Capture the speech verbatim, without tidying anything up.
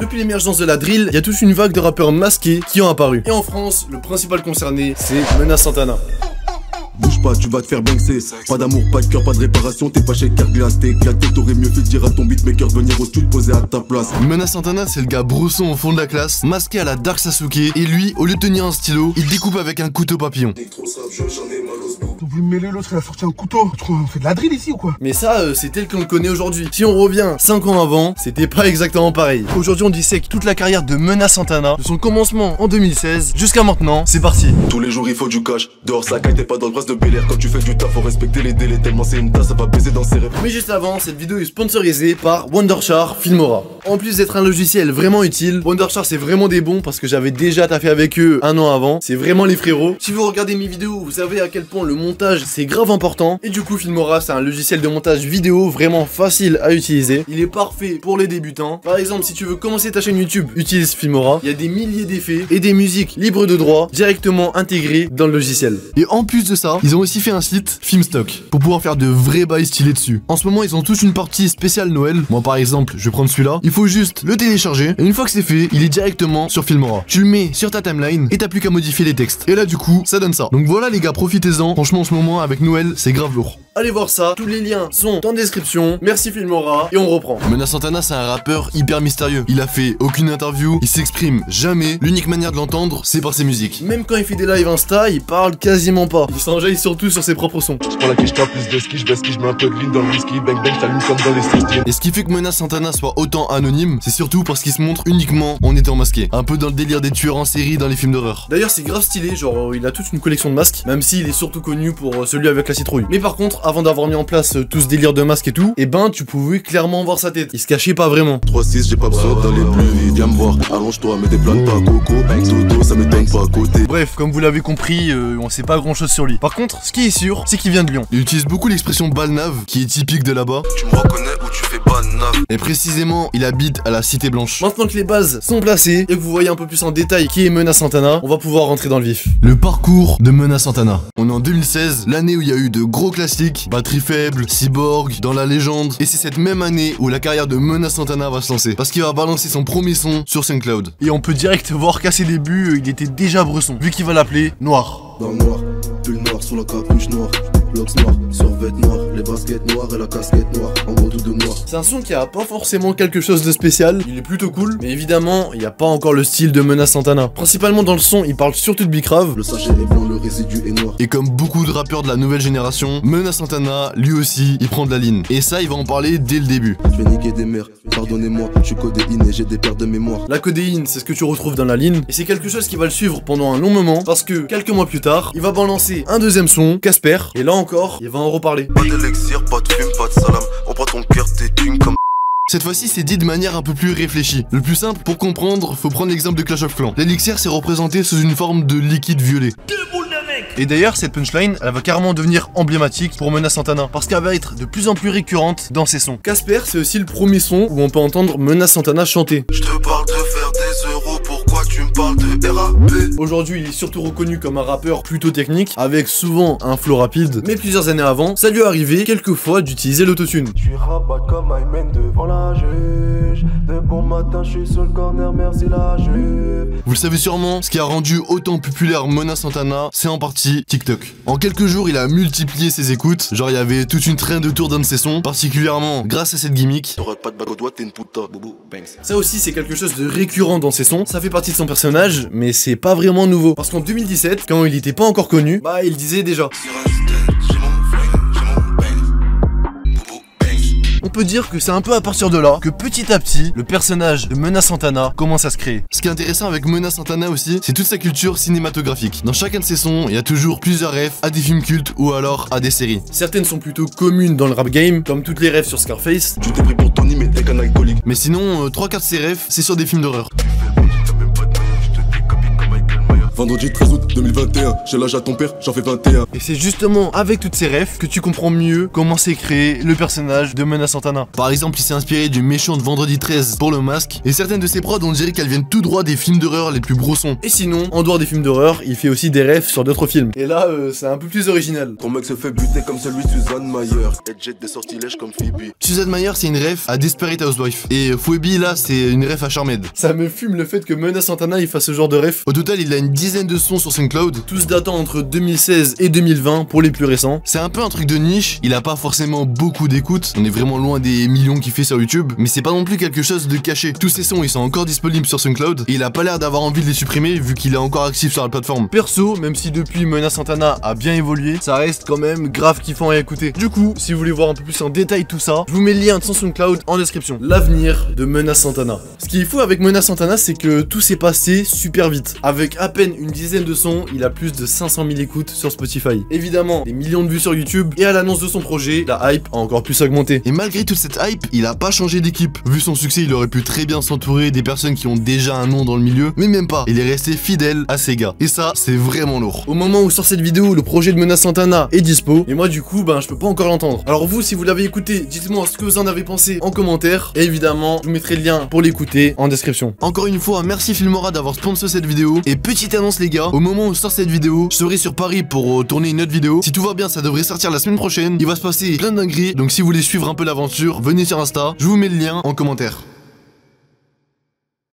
Depuis l'émergence de la drill, il y a toute une vague de rappeurs masqués qui ont apparu. Et en France, le principal concerné, c'est Menace Santana. Bouge pas, tu vas te faire banksé. Pas d'amour, pas de cœur, pas de réparation. T'es pas chez Carglass, t'es éclaté. T'aurais mieux fait dire à ton beatmaker de venir au studio poser à ta place. Menace Santana, c'est le gars bresson au fond de la classe, masqué à la Dark Sasuke. Et lui, au lieu de tenir un stylo, il découpe avec un couteau papillon. Vous voulez mêler l'autre, il a sorti un couteau. On fait de la drill ici ou quoi? Mais ça, euh, c'est tel qu'on le connaît aujourd'hui. Si on revient cinq ans avant, c'était pas exactement pareil. Aujourd'hui, on dissèque toute la carrière de Menace Santana, de son commencement en deux mille seize jusqu'à maintenant. C'est parti. Tous les jours, il faut du cash. Dehors, ça caille, t'es pas dans le bras de Bel Air. Quand tu fais du taf, faut respecter les délais. Tellement c'est une tasse, ça va baiser dans ses rêves. Mais juste avant, cette vidéo est sponsorisée par Wondershare Filmora. En plus d'être un logiciel vraiment utile, Wondershare c'est vraiment des bons parce que j'avais déjà taffé avec eux un an avant. C'est vraiment les frérots. Si vous regardez mes vidéos, vous savez à quel point le montage c'est grave important. Et du coup, Filmora c'est un logiciel de montage vidéo vraiment facile à utiliser. Il est parfait pour les débutants. Par exemple, si tu veux commencer ta chaîne YouTube, utilise Filmora. Il y a des milliers d'effets et des musiques libres de droit directement intégrées dans le logiciel. Et en plus de ça, ils ont aussi fait un site Filmstock pour pouvoir faire de vrais bails stylés dessus. En ce moment, ils ont tous une partie spéciale Noël. Moi par exemple, je vais prendre celui-là. Il faut juste le télécharger et une fois que c'est fait, il est directement sur Filmora. Tu le mets sur ta timeline et t'as plus qu'à modifier les textes. Et là du coup, ça donne ça. Donc voilà les gars, profitez-en. Franchement en ce moment avec Noël, c'est grave lourd. Allez voir ça, tous les liens sont en description. Merci Filmora et on reprend. Menace Santana c'est un rappeur hyper mystérieux. Il a fait aucune interview, il s'exprime jamais. L'unique manière de l'entendre, c'est par ses musiques. Même quand il fait des lives Insta, il parle quasiment pas. Il s'enjaille surtout sur ses propres sons. Pour la quiche, plus de ski, je baisse qui, je mets un peu de ligne dans le whisky. Bang bang, j'allume comme dans les streets. Et ce qui fait que Menace Santana soit autant anonyme, c'est surtout parce qu'il se montre uniquement en étant masqué. Un peu dans le délire des tueurs en série dans les films d'horreur. D'ailleurs c'est grave stylé, genre il a toute une collection de masques, même s'il est surtout connu pour celui avec la citrouille. Mais par contre, avant d'avoir mis en place tout ce délire de masque et tout, et ben tu pouvais clairement voir sa tête. Il se cachait pas vraiment. trois six, j'ai pas besoin d'aller plus vite. Viens me voir, arrange-toi, mets des planes pas coco. Toto, ça m'étonne pas à côté. Bref, comme vous l'avez compris, euh, on sait pas grand chose sur lui. Par contre, ce qui est sûr, c'est qu'il vient de Lyon. Il utilise beaucoup l'expression balnave, qui est typique de là-bas. Tu me reconnais ou tu fais balnave? Et précisément, il habite à la Cité Blanche. Maintenant que les bases sont placées et que vous voyez un peu plus en détail qui est Menace Santana, on va pouvoir rentrer dans le vif. Le parcours de Menace Santana. On est en deux mille seize, l'année où il y a eu de gros classiques, Batterie faible, Cyborg, Dans la légende. Et c'est cette même année où la carrière de Menace Santana va se lancer. Parce qu'il va balancer son premier son sur SoundCloud. Et on peut direct voir qu'à ses débuts, il était déjà bresson, vu qu'il va l'appeler Noir. Dans le noir, pull noir sur la capuche noire. Locks noir, survêt noir, les baskets noires et la casquette noire, en gros tout de noir. C'est un son qui a pas forcément quelque chose de spécial, il est plutôt cool, mais évidemment, il n'y a pas encore le style de Menace Santana. Principalement dans le son, il parle surtout de Bicrave. Le sachet est blanc, le résidu est noir. Et comme beaucoup de rappeurs de la nouvelle génération, Menace Santana, lui aussi, il prend de la ligne. Et ça, il va en parler dès le début. Je vais niquer des mères, pardonnez-moi, je suis codéine et j'ai des pertes de mémoire. La codéine, c'est ce que tu retrouves dans la ligne, et c'est quelque chose qui va le suivre pendant un long moment, parce que quelques mois plus tard, il va balancer un deuxième son, Casper, et là encore, il va en reparler. Pas d'élixir, pas de fume, pas de salam, on prend ton cœur, t'es thunes comme... Cette fois-ci, c'est dit de manière un peu plus réfléchie. Le plus simple, pour comprendre, faut prendre l'exemple de Clash of Clans. L'élixir, c'est représenté sous une forme de liquide violet. Et d'ailleurs, cette punchline, elle va carrément devenir emblématique pour Menace Santana, parce qu'elle va être de plus en plus récurrente dans ses sons. Casper, c'est aussi le premier son où on peut entendre Menace Santana chanter. Je te parle de faire des euros, pourquoi tu me parles de R A P? Aujourd'hui, il est surtout reconnu comme un rappeur plutôt technique, avec souvent un flow rapide, mais plusieurs années avant, ça lui est arrivé quelquefois d'utiliser l'autotune. Je suis rabat comme Ayman devant la juge. De bon matin, je suis sur le corner, merci la juge. Vous le savez sûrement, ce qui a rendu autant populaire Menace Santana, c'est en partie TikTok. En quelques jours, il a multiplié ses écoutes, genre il y avait toute une traîne autour d'un de ses sons, particulièrement grâce à cette gimmick. T'auras pas de bague au doigt, t'es une puta, boubou, banks. Ça aussi, c'est quelque chose de récurrent dans ses sons, ça fait partie de son personnage, mais c'est pas vraiment nouveau. Parce qu'en deux mille dix-sept, quand il était pas encore connu, bah il disait déjà. On peut dire que c'est un peu à partir de là que petit à petit, le personnage de Menace Santana commence à se créer. Ce qui est intéressant avec Menace Santana aussi, c'est toute sa culture cinématographique. Dans chacun de ses sons, il y a toujours plusieurs refs à des films cultes ou alors à des séries. Certaines sont plutôt communes dans le rap game, comme toutes les refs sur Scarface. Tu t'es pris pour Tony mais t'es qu'un alcoolique. Mais sinon, euh, trois quatre de ses refs, c'est sur des films d'horreur. Vendredi treize août deux mille vingt et un, j'ai l'âge à ton père, j'en fais vingt et un. Et c'est justement avec toutes ces refs que tu comprends mieux comment s'est créé le personnage de Menace Santana. Par exemple, il s'est inspiré du méchant de Vendredi treize pour le masque, et certaines de ses prods on dirait qu'elles viennent tout droit des films d'horreur les plus brossons. Et sinon, en dehors des films d'horreur, il fait aussi des refs sur d'autres films. Et là, euh, c'est un peu plus original. Ton mec se fait buter comme celui de Suzanne Mayer, et jette des sortilèges comme Phoebe. Suzanne Mayer, c'est une ref à Desperate Housewife. Et Phoebe, là, c'est une ref à Charmed. Ça me fume le fait que Menace Santana il fasse ce genre de ref. Au total, il a une dizaine de sons sur SoundCloud, tous datant entre deux mille seize et deux mille vingt pour les plus récents. C'est un peu un truc de niche, il a pas forcément beaucoup d'écoute, on est vraiment loin des millions qu'il fait sur YouTube, mais c'est pas non plus quelque chose de caché. Tous ces sons, ils sont encore disponibles sur SoundCloud, et il a pas l'air d'avoir envie de les supprimer vu qu'il est encore actif sur la plateforme. Perso, même si depuis Menace Santana a bien évolué, ça reste quand même grave kiffant à écouter. Du coup, si vous voulez voir un peu plus en détail tout ça, je vous mets le lien de son SoundCloud en description. L'avenir de Menace Santana. Ce qui est fou avec Menace Santana, c'est que tout s'est passé super vite. Avec à peine une dizaine de sons, il a plus de cinq cent mille écoutes sur Spotify. Évidemment, des millions de vues sur YouTube, et à l'annonce de son projet, la hype a encore plus augmenté. Et malgré toute cette hype, il a pas changé d'équipe. Vu son succès, il aurait pu très bien s'entourer des personnes qui ont déjà un nom dans le milieu, mais même pas. Il est resté fidèle à ses gars. Et ça, c'est vraiment lourd. Au moment où sort cette vidéo, le projet de Menace Santana est dispo, et moi du coup, ben je peux pas encore l'entendre. Alors vous, si vous l'avez écouté, dites-moi ce que vous en avez pensé en commentaire, et évidemment, je vous mettrai le lien pour l'écouter en description. Encore une fois, merci Filmora d'avoir sponsor cette vidéo, et petite annonce les gars, au moment où sort cette vidéo, je serai sur Paris pour euh, tourner une autre vidéo. Si tout va bien, ça devrait sortir la semaine prochaine. Il va se passer plein de dingueries, donc si vous voulez suivre un peu l'aventure, venez sur Insta, je vous mets le lien en commentaire.